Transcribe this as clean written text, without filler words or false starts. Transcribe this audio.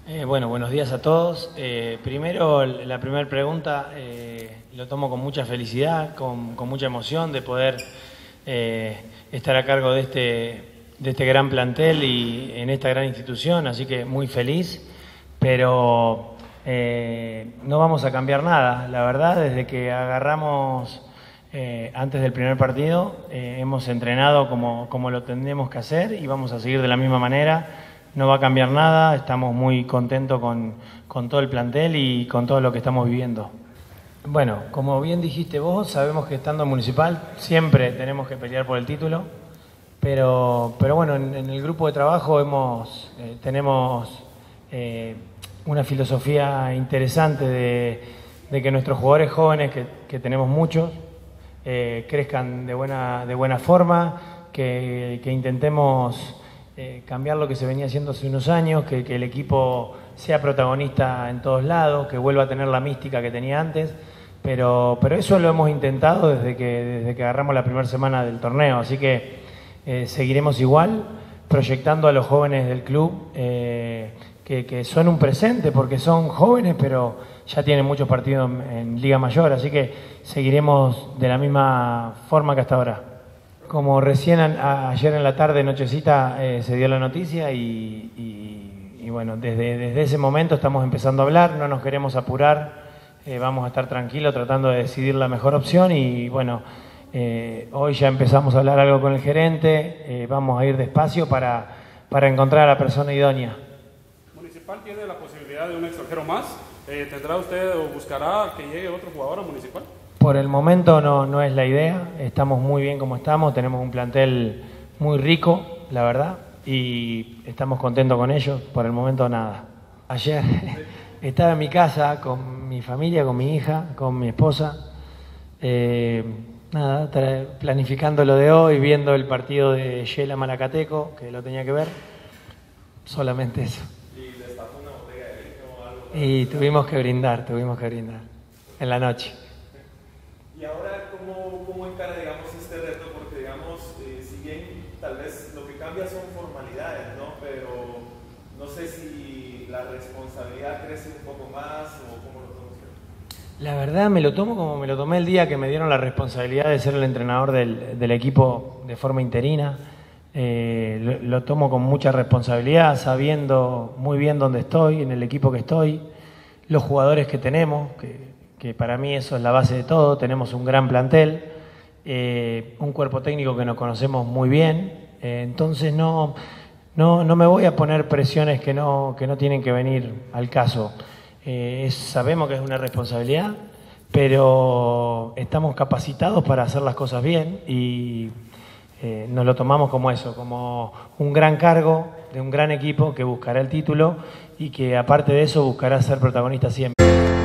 Bueno, buenos días a todos. Primero, la primera pregunta lo tomo con mucha felicidad, con mucha emoción de poder estar a cargo de este gran plantel y en esta gran institución, así que muy feliz, pero no vamos a cambiar nada. La verdad, desde que agarramos antes del primer partido, hemos entrenado como lo tenemos que hacer y vamos a seguir de la misma manera. No va a cambiar nada, estamos muy contentos con todo el plantel y con todo lo que estamos viviendo. Bueno, como bien dijiste vos, sabemos que estando en Municipal siempre tenemos que pelear por el título, pero bueno, en el grupo de trabajo tenemos una filosofía interesante de que nuestros jugadores jóvenes, que tenemos muchos, crezcan de buena forma, que intentemos cambiar lo que se venía haciendo hace unos años, que el equipo sea protagonista en todos lados, que vuelva a tener la mística que tenía antes, pero eso lo hemos intentado desde que agarramos la primera semana del torneo, así que seguiremos igual, proyectando a los jóvenes del club, que son un presente porque son jóvenes, pero ya tienen muchos partidos en Liga Mayor, así que seguiremos de la misma forma que hasta ahora. Como recién ayer en la tarde, nochecita, se dio la noticia y bueno, desde ese momento estamos empezando a hablar, no nos queremos apurar, vamos a estar tranquilos tratando de decidir la mejor opción y bueno, hoy ya empezamos a hablar algo con el gerente, vamos a ir despacio para encontrar a la persona idónea. ¿Municipal tiene la posibilidad de un extranjero más? ¿Tendrá usted o buscará que llegue otro jugador a Municipal? Por el momento no es la idea, estamos muy bien como estamos, tenemos un plantel muy rico, la verdad, y estamos contentos con ellos, por el momento nada. Ayer estaba en mi casa con mi familia, con mi hija, con mi esposa, planificando lo de hoy, viendo el partido de Yela Malacateco, que lo tenía que ver, solamente eso. ¿Y destapó una botella de vino o algo? Y tuvimos que brindar en la noche. Y ahora, ¿cómo encara, digamos, este reto? Porque, digamos, si bien tal vez lo que cambia son formalidades, ¿no? Pero no sé si la responsabilidad crece un poco más o cómo lo tomas. La verdad me lo tomo como me lo tomé el día que me dieron la responsabilidad de ser el entrenador del equipo de forma interina. Lo tomo con mucha responsabilidad, sabiendo muy bien dónde estoy, en el equipo que estoy, los jugadores que tenemos, que para mí eso es la base de todo. Tenemos un gran plantel, un cuerpo técnico que nos conocemos muy bien, entonces no me voy a poner presiones que no tienen que venir al caso. Sabemos que es una responsabilidad, pero estamos capacitados para hacer las cosas bien y nos lo tomamos como eso, como un gran cargo de un gran equipo que buscará el título y que aparte de eso buscará ser protagonista siempre.